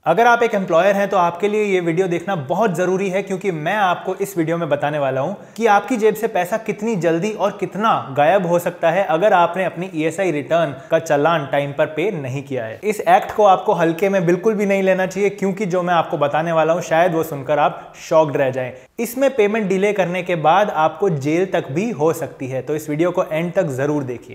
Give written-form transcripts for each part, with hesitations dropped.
अगर आप एक एम्प्लॉयर हैं तो आपके लिए ये वीडियो देखना बहुत जरूरी है, क्योंकि मैं आपको इस वीडियो में बताने वाला हूं कि आपकी जेब से पैसा कितनी जल्दी और कितना गायब हो सकता है अगर आपने अपनी ESI रिटर्न का चालान टाइम पर पे नहीं किया है। इस एक्ट को आपको हल्के में बिल्कुल भी नहीं लेना चाहिए, क्योंकि जो मैं आपको बताने वाला हूं शायद वो सुनकर आप शॉक्ड रह जाएं। इसमें पेमेंट डिले करने के बाद आपको जेल तक भी हो सकती है, तो इस वीडियो को एंड तक जरूर देखिए।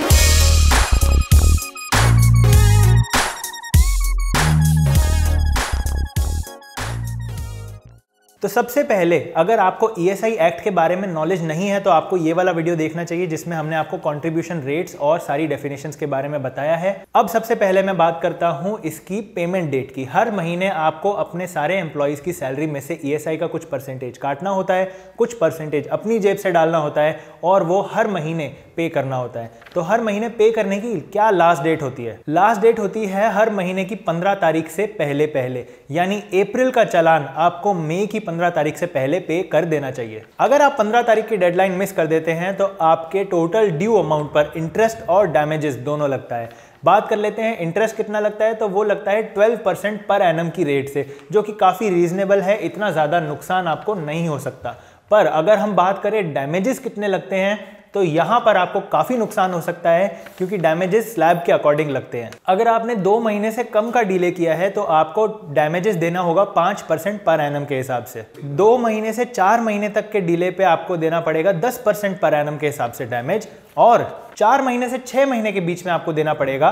तो सबसे पहले अगर आपको ESI एक्ट के बारे में नॉलेज नहीं है तो आपको ये वाला वीडियो देखना चाहिए, जिसमें हमने आपको कंट्रीब्यूशन रेट्स और सारी डेफिनेशंस के बारे में बताया है। अब सबसे पहले मैं बात करता हूं इसकी पेमेंट डेट की। हर महीने आपको अपने सारे एम्प्लॉइज की सैलरी में से ESI का कुछ परसेंटेज काटना होता है, कुछ परसेंटेज अपनी जेब से डालना होता है और वो हर महीने पे करना होता है। तो हर महीने पे करने की क्या लास्ट डेट होती है? लास्ट डेट होती है हर महीने की 15 तारीख से पहले, यानी अप्रैल का चालान आपको मई की 15 तारीख से पहले पे कर देना चाहिए। अगर आप 15 तारीख की डेडलाइन मिस कर देते हैं तो आपके टोटल ड्यू अमाउंट पर इंटरेस्ट और डैमेजेस दोनों लगता है। बात कर लेते हैं इंटरेस्ट कितना लगता है, तो वो लगता है 12% पर एनम की रेट से, जो कि काफी रीजनेबल है, इतना ज्यादा नुकसान आपको नहीं हो सकता। पर अगर हम बात करें डैमेजेस कितने लगते हैं, तो यहां पर आपको काफी नुकसान हो सकता है, क्योंकि डैमेजेस स्लैब के अकॉर्डिंग लगते हैं। अगर आपने 2 महीने से कम का डिले किया है तो आपको डैमेजेस देना होगा 5% पर एनम के हिसाब से। 2 महीने से 4 महीने तक के डिले पे आपको देना पड़ेगा 10% पर एनम के हिसाब से डैमेज, और 4 महीने से 6 महीने के बीच में आपको देना पड़ेगा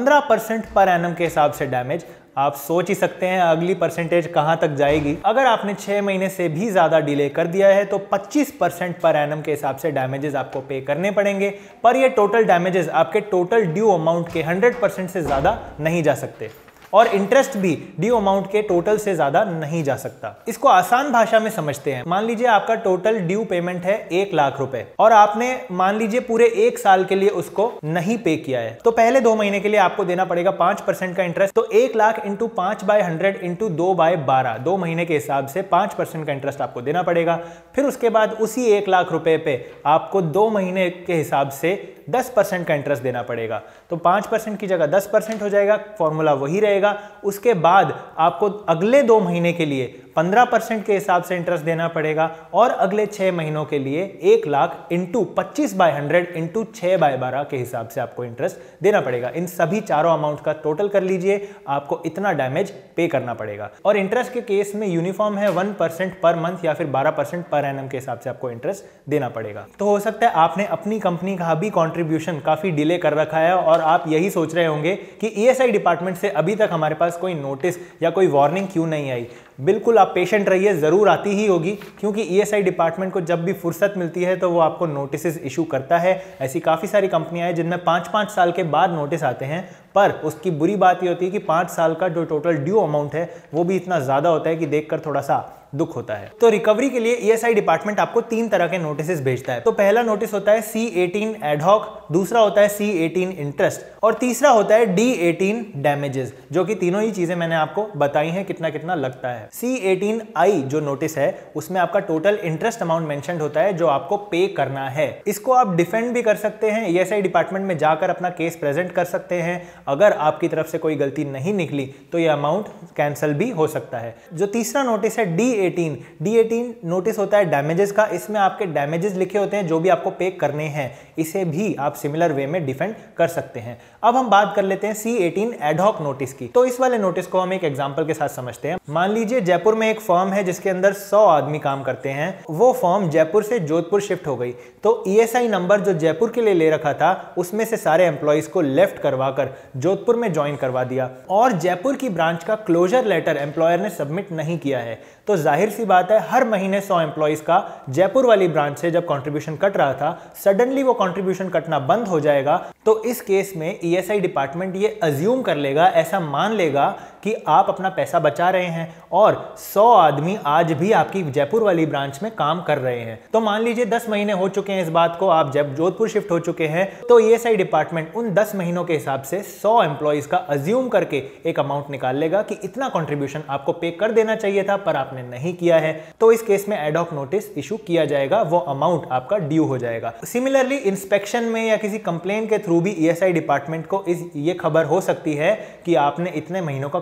15% पर एनम के हिसाब से डैमेज। आप सोच ही सकते हैं अगली परसेंटेज कहां तक जाएगी। अगर आपने 6 महीने से भी ज्यादा डिले कर दिया है तो 25% पर एनम के हिसाब से डैमेजेस आपको पे करने पड़ेंगे। पर ये टोटल डैमेजेस आपके टोटल ड्यू अमाउंट के 100% से ज्यादा नहीं जा सकते, और इंटरेस्ट भी ड्यू अमाउंट के टोटल से ज्यादा नहीं जा सकता। इसको आसान भाषा में समझते हैं। मान लीजिए आपका टोटल ड्यू पेमेंट है 1 लाख रुपए, और आपने मान लीजिए पूरे 1 साल के लिए उसको नहीं पे किया है, तो पहले 2 महीने के लिए आपको देना पड़ेगा 5% का इंटरेस्ट। तो 1 लाख इंटू 5/100 इंटू 2/12, 2 महीने के हिसाब से 5% का इंटरेस्ट आपको देना पड़ेगा। फिर उसके बाद उसी 1 लाख रुपए पे आपको 2 महीने के हिसाब से 10% का इंटरेस्ट देना पड़ेगा। तो 5% की जगह 10% हो जाएगा, फॉर्मूला वही रहेगा। उसके बाद आपको अगले 2 महीने के लिए 15% के हिसाब से इंटरेस्ट देना पड़ेगा, और अगले 6 महीनों के लिए 1 लाख इंटू 25/100 इंटू 6/12 के हिसाब से आपको इंटरेस्ट देना पड़ेगा। इन सभी चारों अमाउंट का टोटल कर लीजिए, आपको इतना डैमेज पे करना पड़ेगा। और इंटरेस्ट के केस में यूनिफॉर्म है 1% पर मंथ या फिर 12% पर एनम के हिसाब से आपको इंटरेस्ट देना पड़ेगा। तो हो सकता है आपने अपनी कंपनी का भी कंट्रीब्यूशन काफी डिले कर रखा है और आप यही सोच रहे होंगे कि ESI डिपार्टमेंट से अभी तक हमारे पास कोई नोटिस या कोई वार्निंग क्यों नहीं आई। बिल्कुल आप पेशेंट रहिए, जरूर आती ही होगी, क्योंकि ESI डिपार्टमेंट को जब भी फुर्सत मिलती है तो वो आपको नोटिस इशू करता है। ऐसी काफी सारी कंपनियां हैं जिनमें 5-5 साल के बाद नोटिस आते हैं, पर उसकी बुरी बात ये होती है कि 5 साल का जो टोटल ड्यू अमाउंट है वो भी इतना ज्यादा होता है कि देखकर थोड़ा सा दुख होता है। तो रिकवरी के लिए ESI डिपार्टमेंट आपको 3 तरह के नोटिस भेजता है। तो पहला नोटिस होता है C18 एडहॉक, दूसरा होता है C18 इंटरेस्ट, और तीसरा होता है D18 डैमेजेस, जो कि तीनों ही चीजें मैंने आपको बताई हैं कितना कितना लगता है। C18I जो नोटिस है उसमें आपका टोटल इंटरेस्ट अमाउंट मेंशन्ड होता है जो आपको पे करना है। इसको आप डिफेंड भी कर सकते हैं, ESI डिपार्टमेंट में जाकर अपना केस प्रेजेंट कर सकते हैं। अगर आपकी तरफ से कोई गलती नहीं निकली तो यह अमाउंट कैंसिल भी हो सकता है। जो तीसरा नोटिस है D18 नोटिस होता है डैमेजेस का। इसमें आपके डैमेजेस लिखे होते हैं जो भी आपको पे करने हैं। इसे भी आप सिमिलर वे में डिफेंड कर सकते हैं। अब हम बात कर लेते हैं C18 एडहॉक नोटिस की। तो इस वाले नोटिस को हम एक एग्जांपल के साथ समझते हैं। मान लीजिए जयपुर में एक फर्म है जिसके अंदर 100 आदमी काम करते हैं। वो फर्म जयपुर से जोधपुर शिफ्ट हो गई, तो ESI नंबर जो जयपुर के लिए ले रखा था उसमें से सारे एम्प्लॉइज को लेफ्ट करवाकर जोधपुर में ज्वाइन करवा दिया, और जयपुर की ब्रांच का क्लोजर लेटर एम्प्लॉयर ने सबमिट नहीं किया है। तो जाहिर सी बात है हर महीने 100 एम्प्लॉइज का जयपुर वाली ब्रांच से जब कंट्रीब्यूशन कट रहा था, सडनली वो कंट्रीब्यूशन कटना बंद हो जाएगा। तो इस केस में ESI डिपार्टमेंट ये अज्यूम कर लेगा, ऐसा मान लेगा कि आप अपना पैसा बचा रहे हैं और 100 आदमी आज भी आपकी जयपुर वाली ब्रांच में काम कर रहे हैं। तो मान लीजिए 10 महीने हो चुके हैं इस बात को, आप जब जोधपुर शिफ्ट हो चुके हैं, तो ESI डिपार्टमेंट उन 10 महीनों के हिसाब से 100 एम्प्लॉइज का अज्यूम करके एक अमाउंट निकाल लेगा कि इतना कंट्रीब्यूशन आपको पे कर देना चाहिए था पर आपने नहीं किया है। तो इस केस में एडहॉक नोटिस इशू किया जाएगा, वो अमाउंट आपका ड्यू हो जाएगा। सिमिलरली इंस्पेक्शन में या किसी कंप्लेन के थ्रू भी ESI डिपार्टमेंट को ये खबर हो सकती है कि आपने इतने महीनों का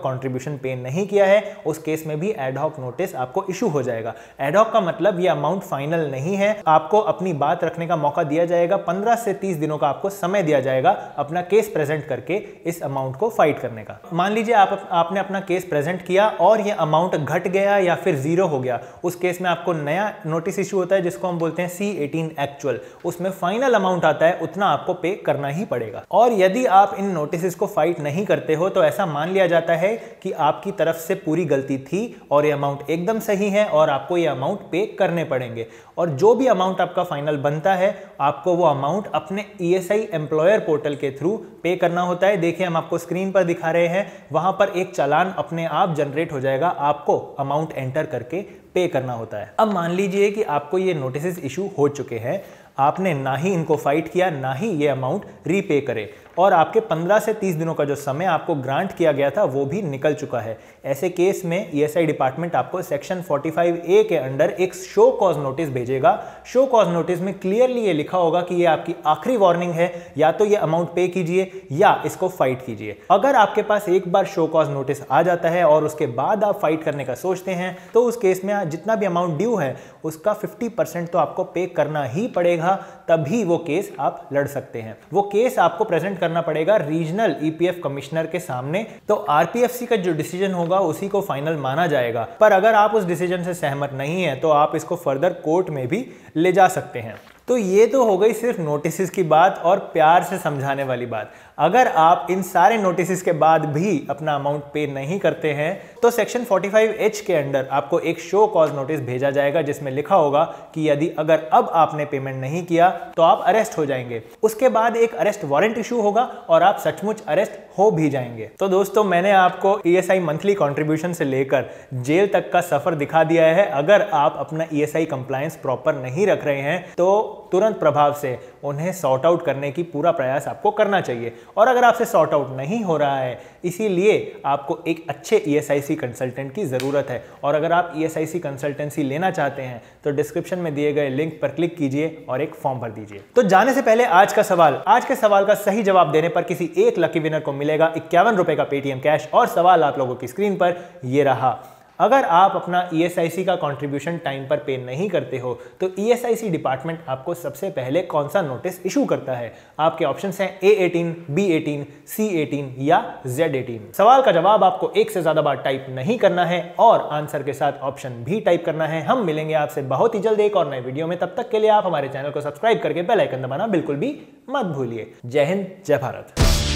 कंट्रीब्यूशन पे नहीं किया है, उस केस में भी एडहॉक नोटिस आपको इशू हो जाएगा। एडहॉक का मतलब ये अमाउंट फाइनल नहीं है, आपको अपनी बात रखने का मौका दिया जाएगा, 15 से 30 दिनों का आपको समय दिया जाएगा अपना केस प्रेजेंट करके इस अमाउंट को फाइट करने का। मान लीजिए आपने अपना केस प्रेजेंट किया और ये अमाउंट घट गया या फिर जीरो हो गया, उस केस में आपको नया नोटिस इशू होता है जिसको हम बोलते हैं C18 एक्चुअल। उसमें फाइनल अमाउंट आता है, उतना आपको पे करना ही पड़ेगा। और यदि आप इन नोटिस को फाइट नहीं करते हो तो ऐसा मान लिया जाता है कि आपकी तरफ से पूरी गलती थी और ये अमाउंट एकदम सही है और आपको ये अमाउंट पे करने पड़ेंगे। और जो भी अमाउंट आपका फाइनल बनता है आपको वो अमाउंट अपने ESI एम्प्लॉयर पोर्टल के थ्रू पे करना होता है। देखिए हम आपको स्क्रीन पर दिखा रहे हैं, वहां पर एक चालान अपने आप जनरेट हो जाएगा, आपको अमाउंट एंटर करके पे करना होता है। अब मान लीजिए कि आपको ये नोटिस इशू हो चुके हैं, आपने ना ही इनको फाइट किया ना ही ये अमाउंट रीपे करे और आपके 15 से 30 दिनों का जो समय आपको ग्रांट किया गया था वो भी निकल चुका है। ऐसे केस में ESI डिपार्टमेंट आपको सेक्शन 45A के अंडर एक शो कॉज नोटिस भेजेगा। शो कॉज नोटिस में क्लियरली ये लिखा होगा कि ये आपकी आखिरी वार्निंग है, या तो ये अमाउंट पे कीजिए या इसको फाइट कीजिए। अगर आपके पास एक बार शो कॉज नोटिस आ जाता है और उसके बाद आप फाइट करने का सोचते हैं तो उस केस में जितना भी अमाउंट ड्यू है उसका 50% तो आपको पे करना ही पड़ेगा, तभी वो केस आप लड़ सकते हैं। वो केस आपको प्रेजेंट करना पड़ेगा रीजनल EPF कमिश्नर के सामने, तो RPFC का जो डिसीजन होगा उसी को फाइनल माना जाएगा। पर अगर आप उस डिसीजन से सहमत नहीं है तो आप इसको फर्दर कोर्ट में भी ले जा सकते हैं। तो ये तो हो गई सिर्फ नोटिस की बात और प्यार से समझाने वाली बात। अगर आप इन सारे नोटिस के बाद भी अपना अमाउंट पे नहीं करते हैं तो सेक्शन 45H के अंडर आपको एक शो कॉज नोटिस भेजा जाएगा जिसमें लिखा होगा कि यदि अगर अब आपने पेमेंट नहीं किया तो आप अरेस्ट हो जाएंगे। उसके बाद एक अरेस्ट वारंट इशू होगा और आप सचमुच अरेस्ट हो भी जाएंगे। तो दोस्तों मैंने आपको ESI मंथली कंट्रीब्यूशन से लेकर जेल तक का सफर दिखा दिया है। अगर आप अपना ESI कंप्लायंस प्रॉपर नहीं रख रहे हैं तो तुरंत प्रभाव से उन्हें सॉर्ट आउट करने की पूरा प्रयास आपको करना चाहिए। और अगर आपसे सॉर्ट आउट नहीं हो रहा है, इसीलिए आपको एक अच्छे ESIC कंसल्टेंट की जरूरत है। और अगर आप ESIC कंसल्टेंसी लेना चाहते हैं तो डिस्क्रिप्शन में दिए गए लिंक पर क्लिक कीजिए और एक फॉर्म भर दीजिए। तो जाने से पहले आज के सवाल का सही जवाब देने पर किसी एक लकी विनर को मिलेगा 51 रुपए का पेटीएम कैश। और सवाल आप लोगों की स्क्रीन पर ये रहा, अगर आप अपना ESIC का कंट्रीब्यूशन टाइम पर पे नहीं करते हो तो ESIC डिपार्टमेंट आपको सबसे पहले कौन सा नोटिस इशू करता है? आपके ऑप्शंस हैं A18, B18, C18 या Z18। सवाल का जवाब आपको एक से ज्यादा बार टाइप नहीं करना है और आंसर के साथ ऑप्शन भी टाइप करना है। हम मिलेंगे आपसे बहुत ही जल्द एक और नए वीडियो में। तब तक के लिए आप हमारे चैनल को सब्सक्राइब करके बेल आइकन दबाना बिल्कुल भी मत भूलिए। जय हिंद, जय भारत।